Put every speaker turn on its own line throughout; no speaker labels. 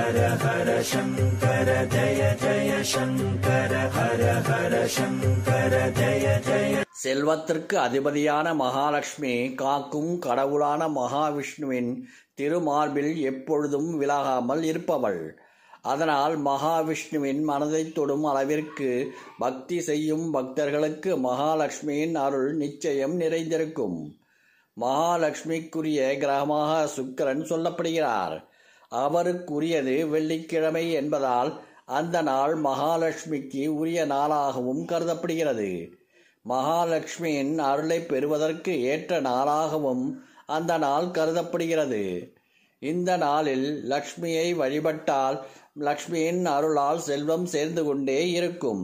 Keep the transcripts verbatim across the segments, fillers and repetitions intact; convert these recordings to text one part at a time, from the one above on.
ஹர ஹர சங்கர ஜய ஜய சங்கர ஹர ஹர சங்கர ஜய ஜய. செல்வத்திற்கு அதிபதியான மகாலட்சுமி காக்கும் கடவுளான மகாவிஷ்ணுவின் திருமார்பில் எப்பொழுதும் விலகாமல் இருப்பவள். அதனால் மகாவிஷ்ணுவின் மனதை தொடும் அளவிற்கு பக்தி செய்யும் பக்தர்களுக்கு மகாலட்சுமியின் அருள் நிச்சயம் நிறைந்திருக்கும். மகாலட்சுமிக்குரிய கிரகமாக சுக்கிரன் சொல்லப்படுகிறார். அவருக்குரியது வெள்ளிக்கிழமை என்பதால் அந்த நாள் மகாலட்சுமிக்கு உரிய நாளாகவும் கருதப்படுகிறது. மகாலட்சுமியின் அருளை பெறுவதற்கு ஏற்ற நாளாகவும் அந்த நாள் கருதப்படுகிறது. இந்த நாளில் லக்ஷ்மியை வழிபட்டால் லக்ஷ்மியின் அருளால் செல்வம் சேர்ந்து கொண்டே இருக்கும்.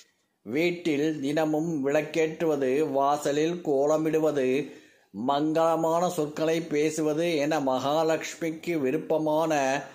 வீட்டில் தினமும் விளக்கேற்றுவது, வாசலில் கோலமிடுவது, மங்களமான சொற்களை பேசுவது என மகாலட்சுமிக்கு விருப்பமான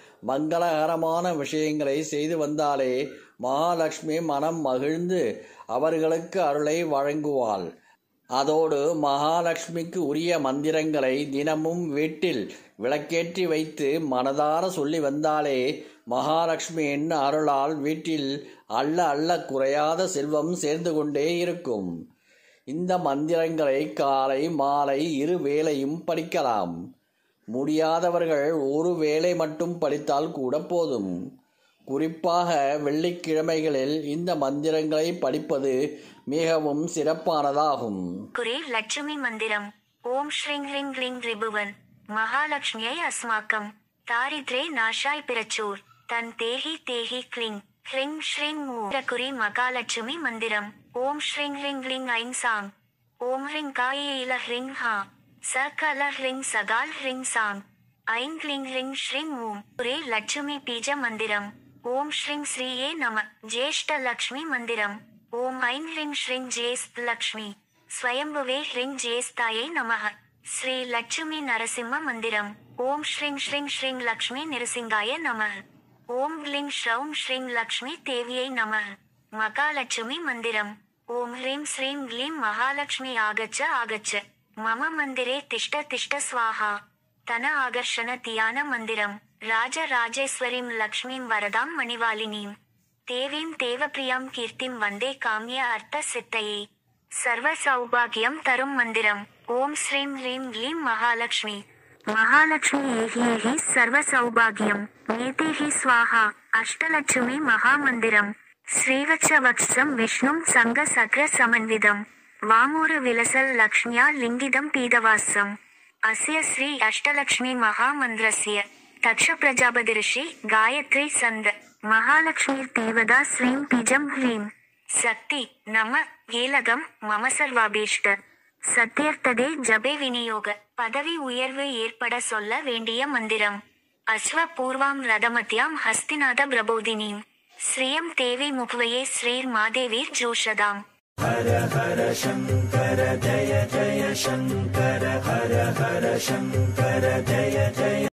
மங்களகரமான விஷயங்களை செய்து வந்தாலே மகாலட்சுமி மனம் மகிழ்ந்து அவர்களுக்கு அருளை வழங்குவாள். அதோடு மகாலட்சுமிக்கு உரிய மந்திரங்களை தினமும் வீட்டில் விளக்கேற்றி வைத்து மனதார சொல்லி வந்தாலே மகாலட்சுமியின் அருளால் வீட்டில் அள்ள அள்ள குறையாத செல்வம் சேர்ந்து கொண்டே இருக்கும். இந்த மந்திரங்களை காலை மாலை இரு வேளையும் படிக்கலாம். முடியாதவர்கள் ஒரு வேளை மட்டும் படித்தால் கூட போதும். குறிப்பாக வெள்ளிக்கிழமைகளில் இந்த மந்திரங்களை படிப்பது மிகவும் சிறப்பானதாகும்.
குரே லட்சுமி மந்திரம். ஓம் ஸ்ரீங் ஹ்ரீங் க்ளீங் ரிபுவன் மகாலட்சுமியை அஸ்மாக்கம் தாரித்ரே நாஷாய் பிரச்சூர் தன் தேஹி தேஹி க்ளிங் ஹ்ரிங் ஸ்ரீங் குறி மகாலட்சுமி மந்திரம். ஓம் ஸ்ரீங் ஹ்ரீங் க்ளீங் ஐம் சாங் ஓம் ஹ்ரிங் காயில ஹ்ரிங் ஹா சகல ஹ்ரிங் சகால் ஹ்ரிங் சாங் ஐங் க்ளீங் ஹ்ரிங் ஸ்ரீங் ஓம். குரே லட்சுமி பீஜ மந்திரம். ஓம் ஸ்ரீங் ஸ்ரீயே நம ஜேஷ்ட லக்ஷ்மி மந்திரம். ஓம் ஐம் ஹ்ரிங் ஸ்ரீங் ஜேஸ்த் லக்ஷ்மி ஸ்வயம்புவே ஹ்ரிங் ஜேஸ்தாயை நமஹ. ஸ்ரீ லட்சுமி நரசிம்ம மந்திரம். ஓம் ஸ்ரீங் ஸ்ரீங் ஸ்ரீங் லக்ஷ்மி நிருசிங்காய நமஹ. ஓம் க்ளிங் ஸ்ரௌம் ஸ்ரீங் லக்ஷ்மி தேவியை நமஹ. மகாலட்சுமி மந்திரம். ஓம் ஹ்ரீம் ஸ்ரீம் க்ளீம் மகாலட்சுமி ஆகச்ச ஆகச்ச மம மந்திரே திஷ்ட திஷ்ட ஸ்வாஹா தன ஆகர்ஷண தியான மந்திரம். ராஜ ராஜேஸ்வரீம் லக்ஷ்மீம் வரதாம் மணிவாலினீம் தேவீம் தேவப்பிரியாம் கீர்த்திம் வந்தே காமிய அர்த்த சித்தையே. சர்வ சௌபாகியம் தரும் மந்திரம். ஓம் ஸ்ரீம் ஹ்ரீம் க்ளீம் மகாலட்சுமி மகாலட்சுமி ஏஹி ஏஹி சர்வ சௌபாகியம் நேதேஹி ஸ்வாஹா. அஷ்டலட்சுமி மகாமந்திரம். ஸ்ரீவத்ச வத்சம் விஷ்ணும் சங்க சக்ர சமன்விதம் வாமூரு விலசல் லக்ஷ்மியா லிங்கிதம் பீதவாசம். அஸ்ய ஸ்ரீ அஷ்டலக்ஷ்மி மகாமந்திரஸ்ய தக்ஷ பிரஜாபதி ரிஷி காயத்ரி சந்த மகாலட்சுமி தேவதா ஸ்ரீம் பீஜம் ஹ்ரீம் சக்தி நம ஏலகம் மம சர்வாபீஷ்ட சத்யர்த்ததே ஜபே விநியோக. பதவி உயர்வு ஏற்பட சொல்ல வேண்டிய மந்திரம். அஸ்வ பூர்வாம் ரதமத்யாம் ஹஸ்திநாத பிரபோதினீம் ஸ்ரீயம் தேவி முக்வயே ஸ்ரீர் மாதேவீர் ஜோஷதாம்.
ஹர ஹர சங்கர ஜய ஜய சங்கர ஹர ஹர சங்கர ஜய ஜய.